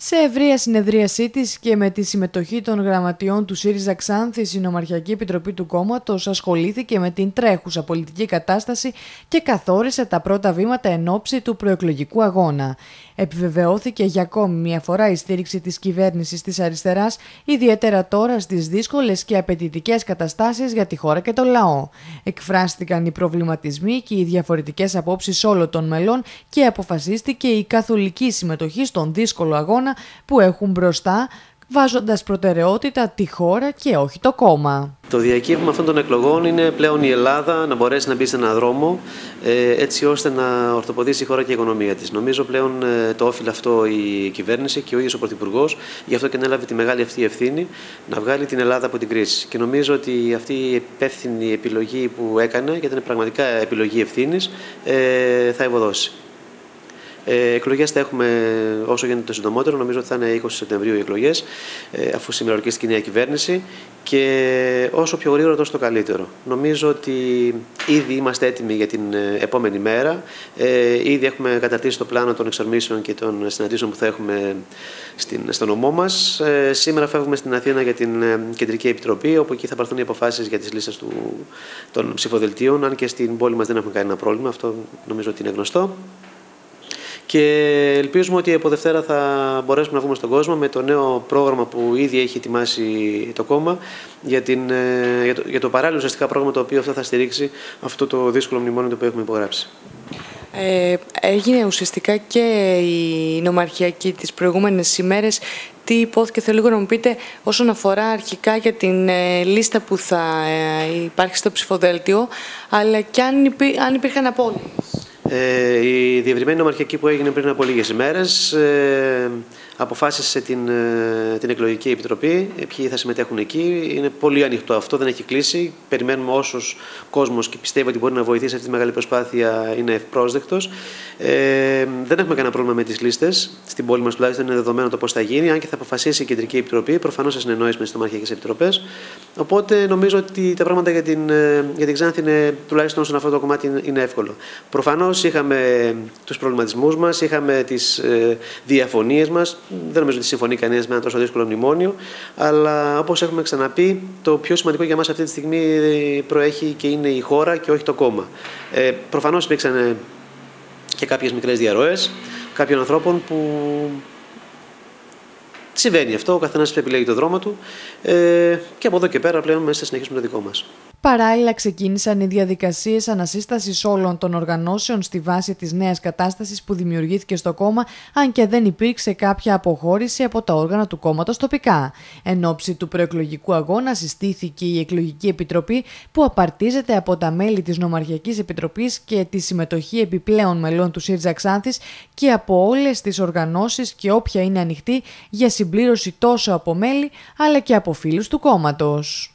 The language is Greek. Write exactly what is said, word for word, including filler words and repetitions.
Σε ευρεία συνεδρίασή της και με τη συμμετοχή των γραμματιών του ΣΥΡΙΖΑ Ξάνθης, η Νομαρχιακή Επιτροπή του κόμματος ασχολήθηκε με την τρέχουσα πολιτική κατάσταση και καθόρισε τα πρώτα βήματα εν ώψη του προεκλογικού αγώνα. Επιβεβαιώθηκε για ακόμη μια φορά η στήριξη της κυβέρνησης της αριστεράς, ιδιαίτερα τώρα στις δύσκολες και απαιτητικές καταστάσεις για τη χώρα και το λαό. Εκφράστηκαν οι προβληματισμοί και οι διαφορετικές απόψεις όλων των μελών και αποφασίστηκε η καθολική συμμετοχή στον δύσκολο αγώνα που έχουν μπροστά, βάζοντας προτεραιότητα τη χώρα και όχι το κόμμα. Το διακύβευμα αυτών των εκλογών είναι πλέον η Ελλάδα να μπορέσει να μπει σε έναν δρόμο έτσι ώστε να ορθοποδήσει η χώρα και η οικονομία της. Νομίζω πλέον το όφιλε αυτό η κυβέρνηση και ο ίδιος ο Πρωθυπουργός, γι' αυτό και ανέλαβε τη μεγάλη αυτή ευθύνη να βγάλει την Ελλάδα από την κρίση. Και νομίζω ότι αυτή η υπεύθυνη επιλογή που έκανε, γιατί είναι πραγματικά επιλογή ευθύνης, θα ευωδώσει. Ε, εκλογές θα έχουμε όσο γίνεται το συντομότερο, νομίζω ότι θα είναι είκοσι Σεπτεμβρίου οι εκλογές, ε, αφού σήμερα ορκίστηκε η νέα κυβέρνηση, και όσο πιο γρήγορα τόσο το καλύτερο. Νομίζω ότι ήδη είμαστε έτοιμοι για την επόμενη μέρα, ε, ήδη έχουμε καταρτήσει το πλάνο των εξορμήσεων και των συναντήσεων που θα έχουμε στην, στο νομό μας. Ε, σήμερα φεύγουμε στην Αθήνα για την Κεντρική Επιτροπή, όπου εκεί θα πάρθουν οι αποφάσεις για τις λίστες του, των ψηφοδελτίων, αν και στην πόλη μας δεν έχουμε κανένα πρόβλημα, αυτό νομίζω ότι είναι γνωστό. Και ελπίζουμε ότι από Δευτέρα θα μπορέσουμε να βγούμε στον κόσμο με το νέο πρόγραμμα που ήδη έχει ετοιμάσει το κόμμα για, την, για, το, για το παράλληλο ουσιαστικά πρόγραμμα το οποίο αυτό θα στηρίξει αυτό το δύσκολο μνημόνιο που έχουμε υπογράψει. Ε, έγινε ουσιαστικά και η νομαρχιακή τις προηγούμενες ημέρες. Τι υπόθηκε, θέλω λίγο να μου πείτε όσον αφορά αρχικά για την ε, λίστα που θα ε, υπάρχει στο ψηφοδέλτιο, αλλά και αν, υπή, αν υπήρχαν απώλειες. Ε, η διευρυμένη νομαρχιακή που έγινε πριν από λίγες ημέρες ε, αποφάσισε την, ε, την εκλογική επιτροπή, ποιοι θα συμμετέχουν εκεί. Είναι πολύ ανοιχτό αυτό, δεν έχει κλείσει. Περιμένουμε όσους κόσμος και πιστεύει ότι μπορεί να βοηθήσει αυτή τη μεγάλη προσπάθεια είναι ευπρόσδεκτος. Ε, δεν έχουμε κανένα πρόβλημα με τις λίστες. Στην πόλη μας τουλάχιστον είναι δεδομένο το πώς θα γίνει, αν και θα αποφασίσει η Κεντρική Επιτροπή, προφανώς σε συνεννόηση με τις νομαρχιακές επιτροπές. Οπότε νομίζω ότι τα πράγματα για την, για την Ξάνθη, είναι, τουλάχιστον όσον αυτό το κομμάτι, είναι εύκολο. Προφανώς είχαμε τους προβληματισμούς μας, είχαμε τις ε, διαφωνίες μας. Δεν νομίζω ότι συμφωνεί κανένας με ένα τόσο δύσκολο μνημόνιο, αλλά όπως έχουμε ξαναπεί, το πιο σημαντικό για μας αυτή τη στιγμή προέχει και είναι η χώρα και όχι το κόμμα. Ε, προφανώς υπήρξαν και κάποιες μικρές διαρροές κάποιων ανθρώπων που συμβαίνει αυτό, ο καθένας επιλέγει το δρόμο του ε, και από εδώ και πέρα πλέον μέσα θα συνεχίσουμε το δικό μας. Παράλληλα, ξεκίνησαν οι διαδικασίες ανασύστασης όλων των οργανώσεων στη βάση της νέας κατάστασης που δημιουργήθηκε στο κόμμα, αν και δεν υπήρξε κάποια αποχώρηση από τα όργανα του κόμματος τοπικά. Εν ώψη του προεκλογικού αγώνα, συστήθηκε η Εκλογική Επιτροπή, που απαρτίζεται από τα μέλη της Νομαρχιακής Επιτροπής και τη συμμετοχή επιπλέον μελών του ΣΥΡΙΖΑ Ξάνθης και από όλες τις οργανώσεις και όποια είναι ανοιχτή για συμπλήρωση τόσο από μέλη αλλά και από φίλους του κόμματος.